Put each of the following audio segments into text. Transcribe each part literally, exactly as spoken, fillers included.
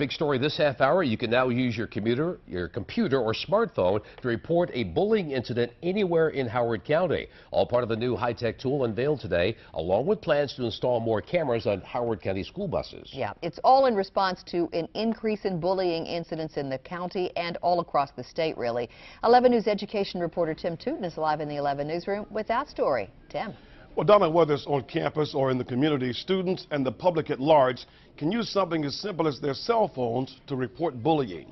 big story this half hour. You can now use your computer, your computer or smartphone to report a bullying incident anywhere in Howard County. All part of the new high-tech tool unveiled today, along with plans to install more cameras on Howard County school buses. Yeah, it's all in response to an increase in bullying incidents in the county and all across the state, really. eleven News education reporter Tim Tootin is live in the eleven newsroom with that story. Tim. Well, Donna, whether it's on campus or in the community, students and the public at large can use something as simple as their cell phones to report bullying.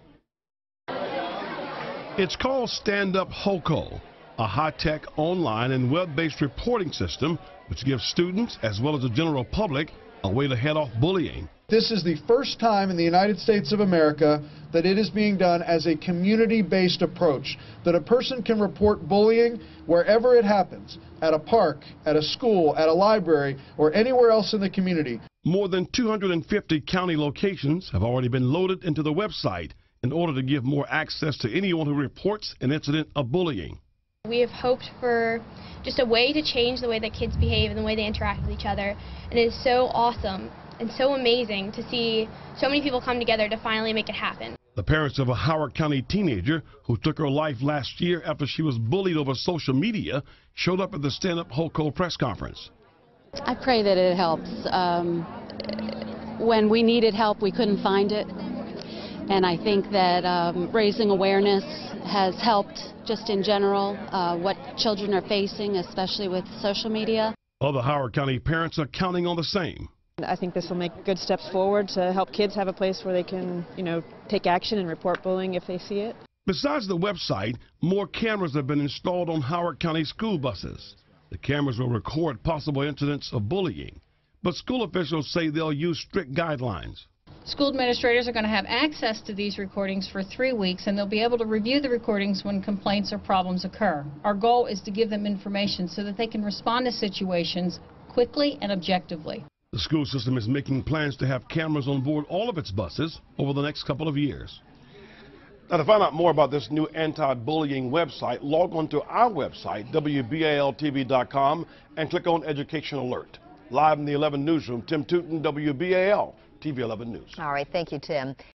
It's called Stand Up HOCO, a high-tech online and web-based reporting system which gives students as well as the general public a way to head off bullying. This is the first time in the United States of America that it is being done as a community-based approach, that a person can report bullying wherever it happens, at a park, at a school, at a library, or anywhere else in the community. More than two hundred fifty county locations have already been loaded into the website in order to give more access to anyone who reports an incident of bullying. We have hoped for just a way to change the way that kids behave and the way they interact with each other, and it is so awesome and so amazing to see so many people come together to finally make it happen. The parents of a Howard County teenager who took her life last year after she was bullied over social media showed up at the Stand Up HOCO press conference. I pray that it helps. Um, when we needed help, we couldn't find it. And I think that um, raising awareness has helped just in general uh, what children are facing, especially with social media. Other Howard County parents are counting on the same. I think this will make good steps forward to help kids have a place where they can, you know, take action and report bullying if they see it. Besides the website, more cameras have been installed on Howard County school buses. The cameras will record possible incidents of bullying, but school officials say they'll use strict guidelines. School administrators are going to have access to these recordings for three weeks, and they'll be able to review the recordings when complaints or problems occur. Our goal is to give them information so that they can respond to situations quickly and objectively. The school system is making plans to have cameras on board all of its buses over the next couple of years. Now, to find out more about this new anti-bullying website, log on to our website, W B A L T V dot com, and click on Education Alert. Live in the eleven newsroom, Tim Tootin, W B A L T V eleven News. All right, thank you, Tim.